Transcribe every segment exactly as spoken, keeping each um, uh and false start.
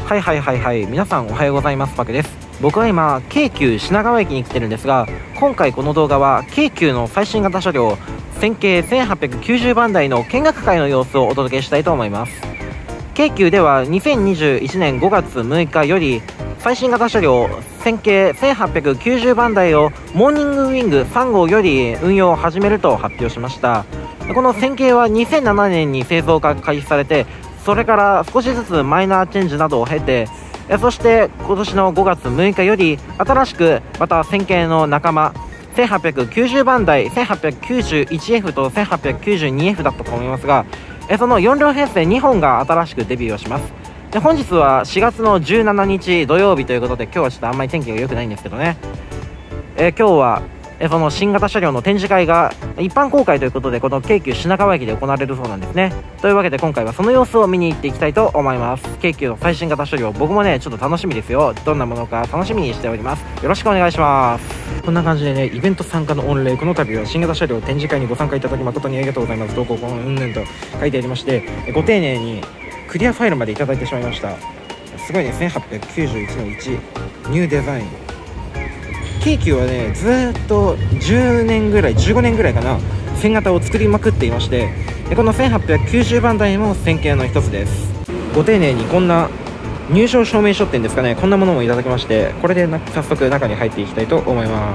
はいはいはいはい、皆さんおはようございます。パクです。僕は今京急品川駅に来てるんですが、今回この動画は京急の最新型車両線形せんはっぴゃくきゅうじゅうばん台の見学会の様子をお届けしたいと思います。京急ではにせんにじゅういちねんごがつむいかより最新型車両線形せんはっぴゃくきゅうじゅうばん台をモーニングウィングさん号より運用を始めると発表しました。この線形はにせんななねんに製造が開始されて、それから少しずつマイナーチェンジなどを経て、そして今年のごがつむいかより新しくまた線形の仲間せんはっぴゃくきゅうじゅうばん台 せんはっぴゃくきゅうじゅういちエフ と せんはっぴゃくきゅうじゅうにエフ だったと思いますが、そのよん両編成にほんが新しくデビューをします。で本日はしがつのじゅうしちにち土曜日ということで、今日はちょっとあんまり天気が良くないんですけどね、え今日はえその新型車両の展示会が一般公開ということで、この京急品川駅で行われるそうなんですね。というわけで今回はその様子を見に行っていきたいと思います。京急の最新型車両、僕もねちょっと楽しみですよ。どんなものか楽しみにしております。よろしくお願いします。こんな感じでね、イベント参加の御礼、この度は新型車両展示会にご参加いただき誠にありがとうございます。どうこうこのうんぬんと書いてありまして、ご丁寧にクリアファイルまでいただいてしまいました。すごいね、せんはっぴゃくきゅうじゅういちのいちニューデザイン。京急はねずーっとじゅうねんぐらいじゅうごねんぐらいかな、線型を作りまくっていまして、このせんはっぴゃくきゅうじゅうばん台も線形の一つです。ご丁寧にこんな入賞証明書っていうんですかね、こんなものもいただきまして、これでな早速中に入っていきたいと思います。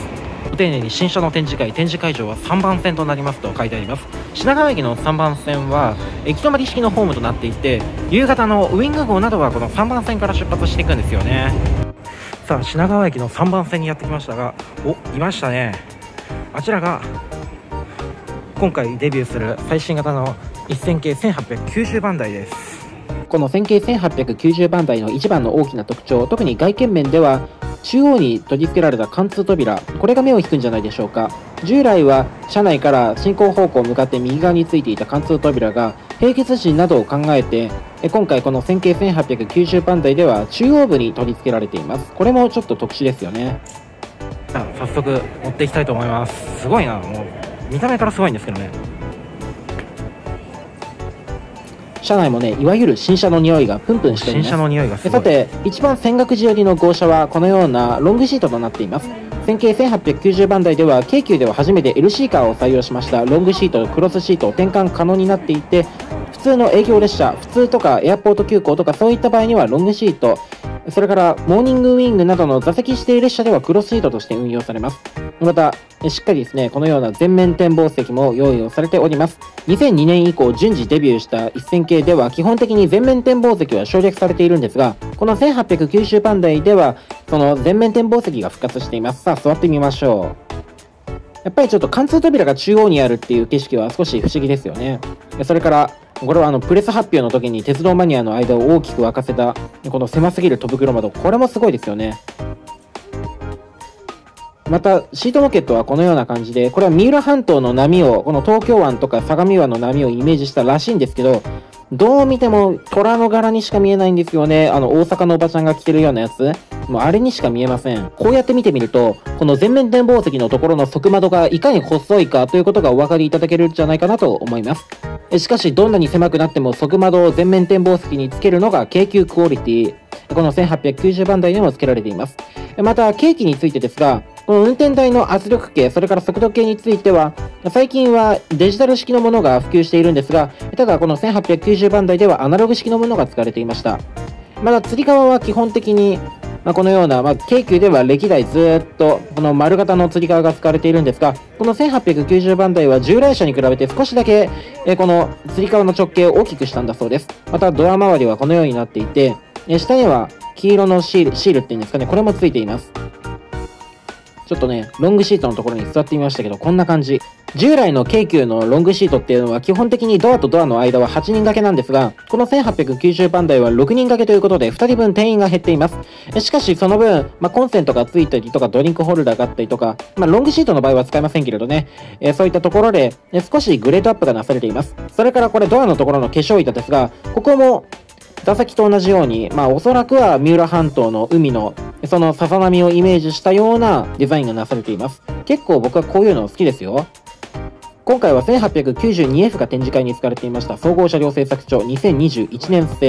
ご丁寧に新車の展示会、展示会場はさんばん線となりますと書いてあります。品川駅のさんばん線は行き止まり式のホームとなっていて、夕方のウィング号などはこのさんばん線から出発していくんですよね。さあ品川駅のさんばん線にやってきましたが、お、いましたね。あちらが今回デビューする最新型の一線形せんはっぴゃくきゅうじゅうばん台です。この線形せんはっぴゃくきゅうじゅうばん台の一番の大きな特徴、特に外見面では中央に取り付けられた貫通扉、これが目を引くんじゃないでしょうか。従来は車内から進行方向向かって右側についていた貫通扉が並結時などを考えて、今回この線形せんはっぴゃくきゅうじゅうばん台では中央部に取り付けられています。これもちょっと特殊ですよね。あ、早速持っていきたいと思います。すごいな、もう見た目からすごいんですけどね。車内もね、いわゆる新車の匂いがプンプンしています。新車の匂いがすごい。さて、一番泉岳寺寄りの号車はこのようなロングシートとなっています。線形せんはっぴゃくきゅうじゅうばん台では京急では初めて エルシー カーを採用しましたロングシート、クロスシートを転換可能になっていて、普通の営業列車、普通とかエアポート急行とかそういった場合にはロングシート、それからモーニングウィングなどの座席指定列車ではクロスシートとして運用されます。またしっかりですね、このような全面展望席も用意をされております。にせんにねん以降順次デビューした一線形では基本的に全面展望席は省略されているんですが、このせんはっぴゃくきゅうじゅうばん台ではその全面展望席が復活しています。さあ座ってみましょう。やっぱりちょっと貫通扉が中央にあるっていう景色は少し不思議ですよね。それからこれはあのプレス発表の時に鉄道マニアの間を大きく沸かせたこの狭すぎる戸袋窓、これもすごいですよね。またシートモケットはこのような感じで、これは三浦半島の波を、この東京湾とか相模湾の波をイメージしたらしいんですけど、どう見ても虎の柄にしか見えないんですよね。あの大阪のおばちゃんが着てるようなやつ、もうあれにしか見えません。こうやって見てみると、この全面展望席のところの側窓がいかに細いかということがお分かりいただけるんじゃないかなと思います。しかしどんなに狭くなっても側窓を全面展望席につけるのが京急クオリティ、このせんはっぴゃくきゅうじゅうばん台にもつけられています。また計器についてですが、この運転台の圧力計、それから速度計については最近はデジタル式のものが普及しているんですが、ただこのせんはっぴゃくきゅうじゅうばん台ではアナログ式のものが使われていました。またつり革は基本的にまあこのような、まあ、京急では歴代ずっとこの丸型のつり革が使われているんですが、このせんはっぴゃくきゅうじゅうばん台は従来車に比べて少しだけえこのつり革の直径を大きくしたんだそうです。またドア周りはこのようになっていて、え下には黄色のシール、シールっていうんですかね、これもついています。ちょっとね、ロングシートのところに座ってみましたけど、こんな感じ。従来の京急のロングシートっていうのは基本的にドアとドアの間ははちにん掛けなんですが、このせんはっぴゃくきゅうじゅうばん台はろくにん掛けということでふたりぶん定員が減っています。しかしその分、まあ、コンセントがついたりとかドリンクホルダーがあったりとか、まあ、ロングシートの場合は使えませんけれどね、えー、そういったところで、えー、少しグレードアップがなされています。それからこれドアのところの化粧板ですが、ここも座席と同じように、まあおそらくは三浦半島の海のそのさざ波をイメージしたようなデザインがなされています。結構僕はこういうの好きですよ。今回はせんはっぴゃくきゅうじゅうにエフが展示会に使われていました総合車両製作所にせんにじゅういちねん製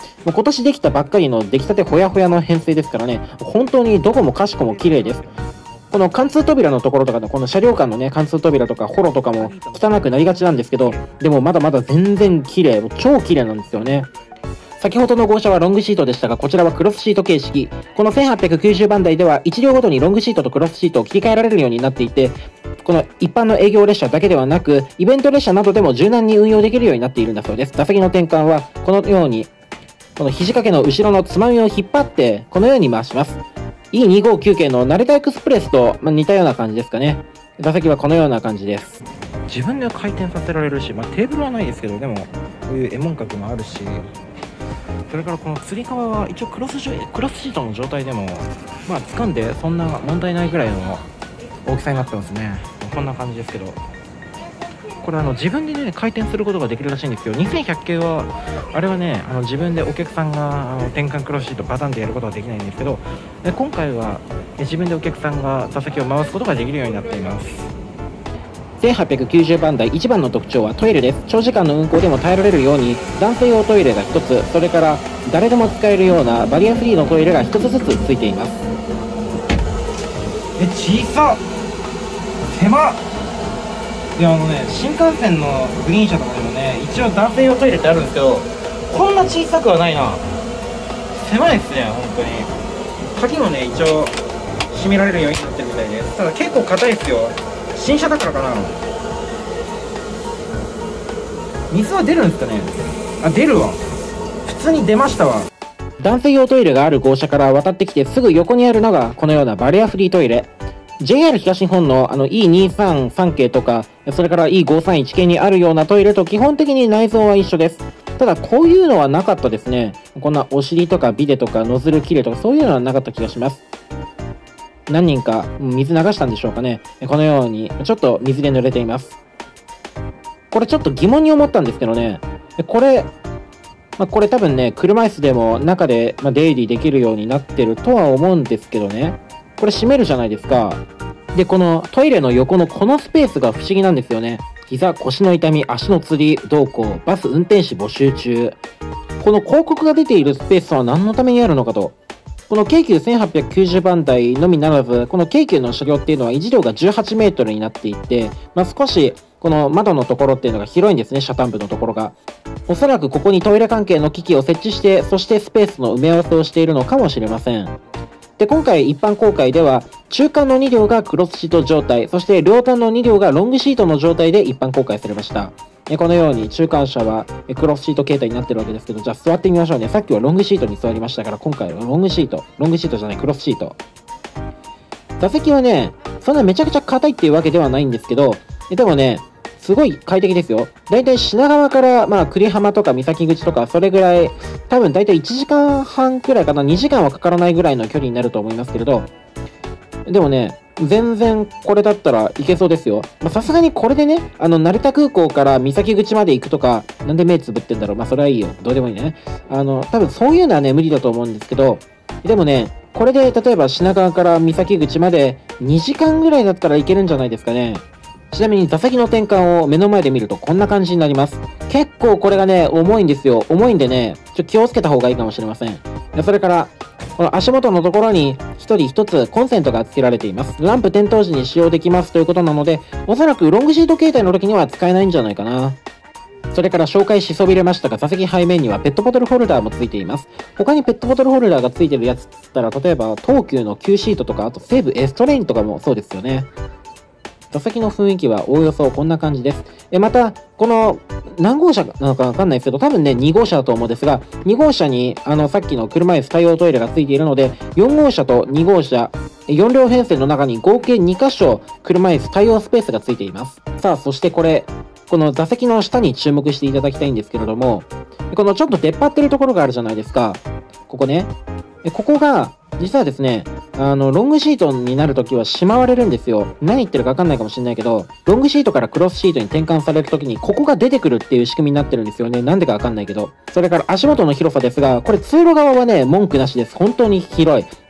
もう今年できたばっかりの出来たてほやほやの編成ですからね、本当にどこもかしこも綺麗です。この貫通扉のところとかの、この車両間のね、貫通扉とか、ホロとかも汚くなりがちなんですけど、でもまだまだ全然綺麗、超綺麗なんですよね。先ほどの号車はロングシートでしたが、こちらはクロスシート形式。このせんはっぴゃくきゅうじゅうばん台ではいち両ごとにロングシートとクロスシートを切り替えられるようになっていて、この一般の営業列車だけではなく、イベント列車などでも柔軟に運用できるようになっているんだそうです。座席の転換は、このように、この肘掛けの後ろのつまみを引っ張って、このように回します。イーにひゃくごじゅうきゅう 系の成田エクスプレスと、まあ、似たような感じですかね。座席はこのような感じです。自分で回転させられるし、まあ、テーブルはないですけど、でも、こういう絵文角もあるし、それからこのつり革は一応クロスシクロスシートの状態でも、まあ、掴んでそんな問題ないぐらいの大きさになってますね。こんな感じですけど、これあの自分でね回転することができるらしいんですよ。にせんひゃく系はあれはね、あの自分でお客さんがあの転換クロスシートパターンでやることはできないんですけど、で今回は自分でお客さんが座席を回すことができるようになっています。せんはっぴゃくきゅうじゅうばん台いちばんの特徴はトイレです。長時間の運行でも耐えられるように男性用トイレがひとつ、それから誰でも使えるようなバリアフリーのトイレがひとつずつついています。え、小さっ、狭っ。いやあのね、新幹線のグリーン車とかでもね、一応男性用トイレってあるんですけど、こんな小さくはないな。狭いですね、本当に。鍵もね、一応閉められるようになってるみたいです。ただ結構硬いですよ。新車だからかな。水は出るんですかね。あ、出るわ。普通に出ましたわ。男性用トイレがある号車から渡ってきてすぐ横にあるのがこのようなバリアフリートイレ。ジェイアール 東日本のあの イーにひゃくさんじゅうさん 系とか、それから イーごひゃくさんじゅういち 系にあるようなトイレと基本的に内臓は一緒です。ただこういうのはなかったですね。こんなお尻とかビデとかノズル切れとかそういうのはなかった気がします。何人か水流したんでしょうかね。このようにちょっと水で濡れています。これちょっと疑問に思ったんですけどね。これ、まあ、これ多分ね、車椅子でも中で出入りできるようになってるとは思うんですけどね。これ閉めるじゃないですか。で、このトイレの横のこのスペースが不思議なんですよね。膝、腰の痛み、足のつり、どうこう、バス運転士募集中。この広告が出ているスペースは何のためにあるのかと。この京急せんはっぴゃくきゅうじゅうばん台のみならず、この京急の車両っていうのは維持量がじゅうはちメートルになっていて、まあ、少しこの窓のところっていうのが広いんですね、車端部のところが。おそらくここにトイレ関係の機器を設置して、そしてスペースの埋め合わせをしているのかもしれません。で、今回一般公開では、中間のに両がクロスシート状態、そして両端のに両がロングシートの状態で一般公開されました。このように中間車はクロスシート形態になってるわけですけど、じゃあ座ってみましょうね。さっきはロングシートに座りましたから、今回はロングシート。ロングシートじゃない、クロスシート。座席はね、そんなめちゃくちゃ硬いっていうわけではないんですけど、でもね、すごい快適ですよ。だいたい品川から、まあ、栗浜とか三崎口とか、それぐらい、多分だいたいいちじかんはんくらいかな、にじかんはかからないぐらいの距離になると思いますけれど、でもね、全然これだったらいけそうですよ。ま、さすがにこれでね、あの、成田空港から三崎口まで行くとか、なんで目つぶってんだろう。まあ、それはいいよ。どうでもいいね。あの、多分そういうのはね、無理だと思うんですけど、でもね、これで例えば品川から三崎口までにじかんぐらいだったらいけるんじゃないですかね。ちなみに座席の転換を目の前で見るとこんな感じになります。結構これがね、重いんですよ。重いんでね、ちょっと気をつけた方がいいかもしれません。それから、この足元のところに一人一つコンセントが付けられています。ランプ点灯時に使用できますということなので、おそらくロングシート形態の時には使えないんじゃないかな。それから紹介しそびれましたが、座席背面にはペットボトルホルダーも付いています。他にペットボトルホルダーが付いてるやつって言ったら、例えば東急の Q シートとか、あと西武エストレインとかもそうですよね。座席の雰囲気はおおよそこんな感じです。え、また、この、何号車なのかわかんないですけど、多分ね、に号車だと思うんですが、に号車に、あの、さっきの車椅子対応トイレが付いているので、よん号車とに号車、よん両編成の中に合計に箇所、車椅子対応スペースが付いています。さあ、そしてこれ、この座席の下に注目していただきたいんですけれども、このちょっと出っ張ってるところがあるじゃないですか。ここね。ここが、実はですね、あの、ロングシートになるときはしまわれるんですよ。何言ってるかわかんないかもしれないけど、ロングシートからクロスシートに転換されるときに、ここが出てくるっていう仕組みになってるんですよね。なんでかわかんないけど。それから足元の広さですが、これ通路側はね、文句なしです。本当に広い。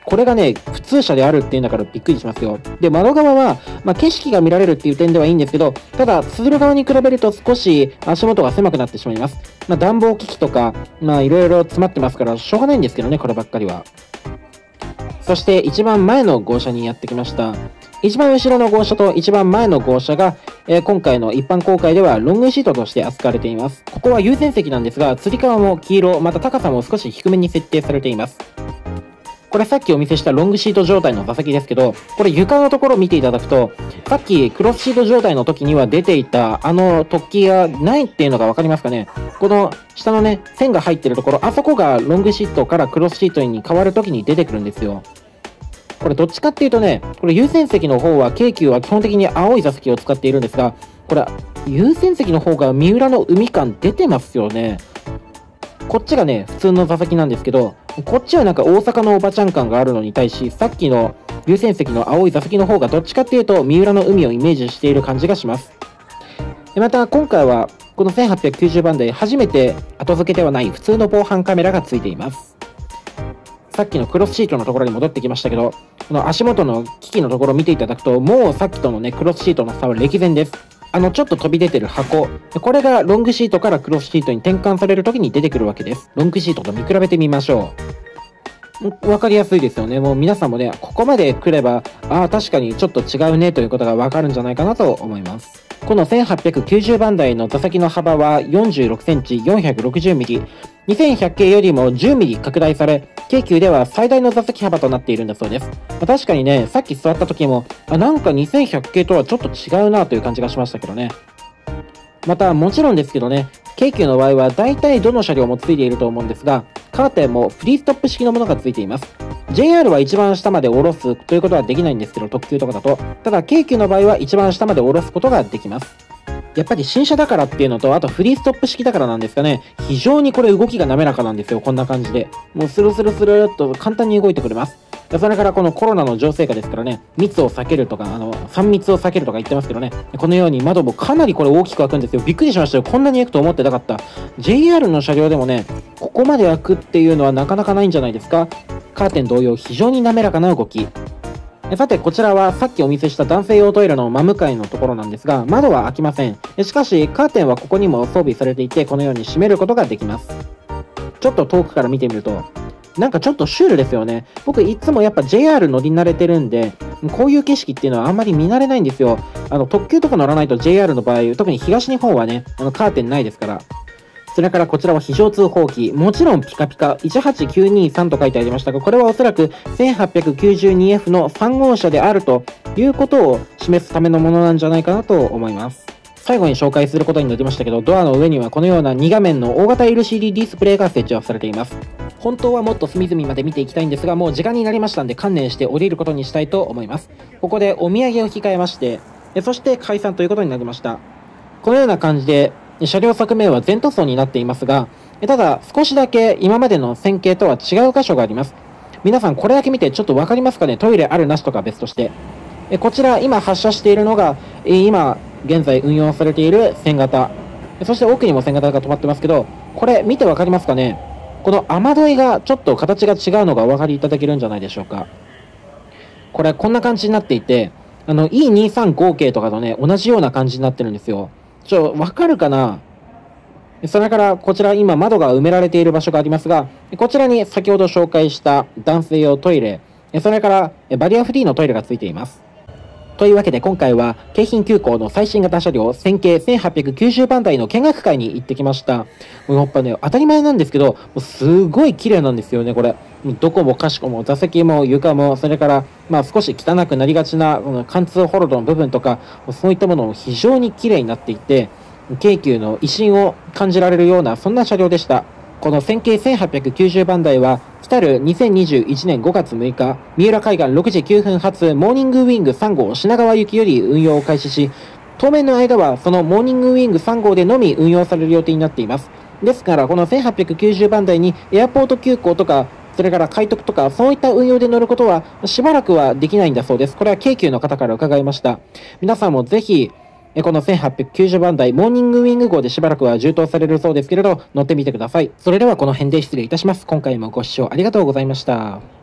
これがね、普通車であるっていうんだからびっくりしますよ。で、窓側は、まあ、景色が見られるっていう点ではいいんですけど、ただ、通路側に比べると少し足元が狭くなってしまいます。まあ、暖房機器とか、まあ、いろいろ詰まってますから、しょうがないんですけどね、こればっかりは。そして、一番前の号車にやってきました。一番後ろの号車と一番前の号車が、えー、今回の一般公開ではロングシートとして扱われています。ここは優先席なんですが、つり革も黄色、また高さも少し低めに設定されています。これさっきお見せしたロングシート状態の座席ですけど、これ床のところを見ていただくと、さっきクロスシート状態の時には出ていたあの突起がないっていうのがわかりますかね。この下のね、線が入ってるところ、あそこがロングシートからクロスシートに変わる時に出てくるんですよ。これどっちかっていうとね、これ優先席の方は京急は基本的に青い座席を使っているんですが、これ優先席の方が三浦の海感出てますよね。こっちがね、普通の座席なんですけど、こっちはなんか大阪のおばちゃん感があるのに対し、さっきの優先席の青い座席の方がどっちかっていうと、三浦の海をイメージしている感じがします。でまた、今回は、このせんはっぴゃくきゅうじゅうばん台、初めて後付けではない普通の防犯カメラがついています。さっきのクロスシートのところに戻ってきましたけど、この足元の機器のところを見ていただくと、もうさっきとのね、クロスシートの差は歴然です。あの、ちょっと飛び出てる箱。これがロングシートからクロスシートに転換されるときに出てくるわけです。ロングシートと見比べてみましょう。わかりやすいですよね。もう皆さんもね、ここまで来れば、ああ、確かにちょっと違うねということがわかるんじゃないかなと思います。このせんはっぴゃくきゅうじゅうばん台の座席の幅はよんじゅうろくセンチ、よんひゃくろくじゅうミリ。にせんひゃく系よりもじゅうミリ拡大され、京急では最大の座席幅となっているんだそうです。まあ、確かにね、さっき座った時も、あ、なんかにせんひゃく系とはちょっと違うなという感じがしましたけどね。また、もちろんですけどね、京急の場合は大体どの車両もついていると思うんですが、カーテンもフリーストップ式のものがついています。ジェイアール は一番下まで下ろすということはできないんですけど、特急とかだと。ただ、京急の場合は一番下まで下ろすことができます。やっぱり新車だからっていうのと、あとフリーストップ式だからなんですかね、非常にこれ動きが滑らかなんですよ、こんな感じで。もうスルスルスルっと簡単に動いてくれます。それからこのコロナの情勢下ですからね、密を避けるとか、あの、さん密を避けるとか言ってますけどね、このように窓もかなりこれ大きく開くんですよ。びっくりしましたよ。こんなに開くと思ってなかった。ジェイアール の車両でもね、ここまで開くっていうのはなかなかないんじゃないですか。カーテン同様、非常に滑らかな動き。さて、こちらはさっきお見せした男性用トイレの真向かいのところなんですが、窓は開きません。しかし、カーテンはここにも装備されていて、このように閉めることができます。ちょっと遠くから見てみると、なんかちょっとシュールですよね。僕いつもやっぱ ジェイアール 乗り慣れてるんで、こういう景色っていうのはあんまり見慣れないんですよ。あの、特急とか乗らないと ジェイアール の場合、特に東日本はね、あの、カーテンないですから。それからこちらは非常通報機。もちろんピカピカいちはちきゅうにさんと書いてありましたが、これはおそらく せんはっぴゃくきゅうじゅうにエフ のさん号車であるということを示すためのものなんじゃないかなと思います。最後に紹介することになりましたけど、ドアの上にはこのようなに画面の大型 エルシーディー ディスプレイが設置をされています。本当はもっと隅々まで見ていきたいんですが、もう時間になりましたんで観念して降りることにしたいと思います。ここでお土産を控えまして、そして解散ということになりました。このような感じで、車両側面は全塗装になっていますが、ただ少しだけ今までの線形とは違う箇所があります。皆さんこれだけ見てちょっとわかりますかね。トイレあるなしとか別として。こちら今発車しているのが、今現在運用されている線型。そして奥にも線型が止まってますけど、これ見てわかりますかね。この雨どいがちょっと形が違うのがお分かりいただけるんじゃないでしょうか。これこんな感じになっていて、あの イーにじゅうさん 合計とかとね、同じような感じになってるんですよ。ちょ、わかるかな。それからこちら今窓が埋められている場所がありますが、こちらに先ほど紹介した男性用トイレ、それからバリアフリーのトイレがついています。というわけで今回は京浜急行の最新型車両線形せんはっぴゃくきゅうじゅうばん台の見学会に行ってきました。もうやっぱね、当たり前なんですけど、もうすごい綺麗なんですよね、これ。どこもかしこも座席も床も、それからまあ少し汚くなりがちなこの貫通ホロドの部分とか、そういったものも非常に綺麗になっていて、京急の威信を感じられるようなそんな車両でした。この線形せんはっぴゃくきゅうじゅうばん台は来たるにせんにじゅういちねんごがつむいか、三浦海岸ろくじきゅうふん発モーニングウィングさん号品川行きより運用を開始し、当面の間はそのモーニングウィングさん号でのみ運用される予定になっています。ですからこのせんはっぴゃくきゅうじゅうばん台にエアポート急行とか、それから快特とかそういった運用で乗ることはしばらくはできないんだそうです。これは京急の方から伺いました。皆さんもぜひこのせんはっぴゃくきゅうじゅうばん台モーニングウィング号でしばらくは充当されるそうですけれど、乗ってみてください。それではこの辺で失礼いたします。今回もご視聴ありがとうございました。